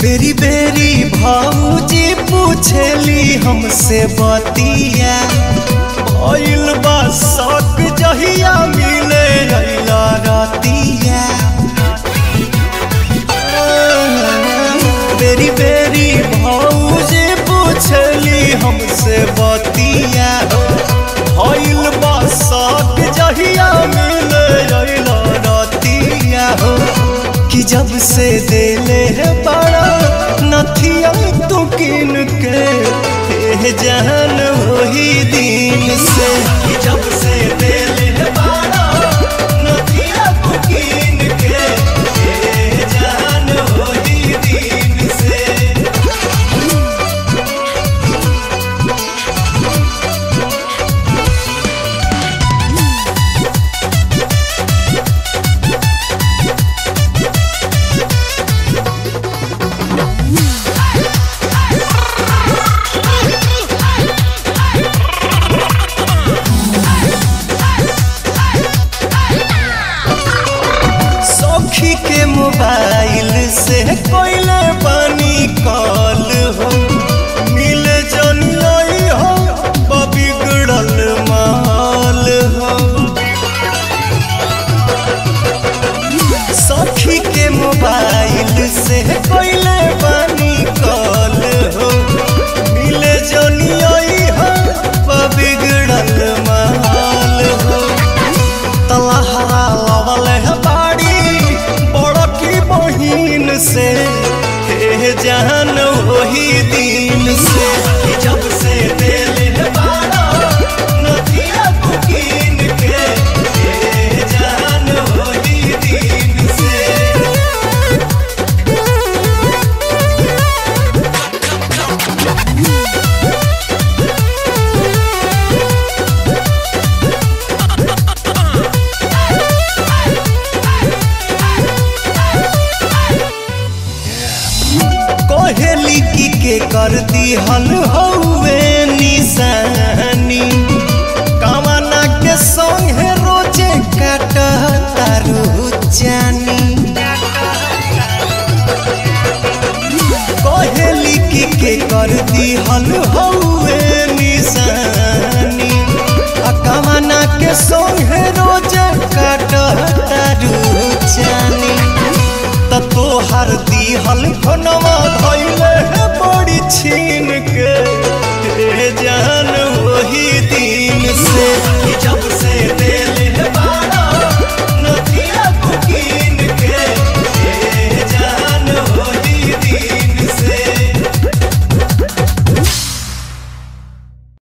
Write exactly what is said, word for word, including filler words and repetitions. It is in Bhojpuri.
बेरी बेरी भाऊजी पूछेली हमसे बतिया भइल बा शक जहिया मिले अइला रातिया। बेरी बेरी भाऊजी पूछेली हमसे बतिया भइल बा शक जहिया मिले अइला रातिया हो कि जब से देले है बड़ा नथिया तू किन के हे जान वही दिन से कि जब से देले है बड़ा नथिया तू किन के हे जान वही दिन से। सखी के मोबाइल से कोइले पानी कॉल हो मिले जनियाई हो बिगड़ल माल हो। सखी के मोबाइल से कोइले पानी कॉल हो मिले जनियाई हो बिगड़ल माल हो। तलहरा लवल है से हे जान वही दिन से कि जब से दिल है बड़ा नथिया तू किन के हे जान वही दिन से। कोहेली की के कर दी हल हौवे निशानी कामना के संग है रोजे काटा तारू जानी। कोहेली की के कर दी हल हौवे निशानी कामना के संग है रोजे काटा तारू जानी। तोहर दी हल फोनवा धइले है बड़ी छीन के हे जान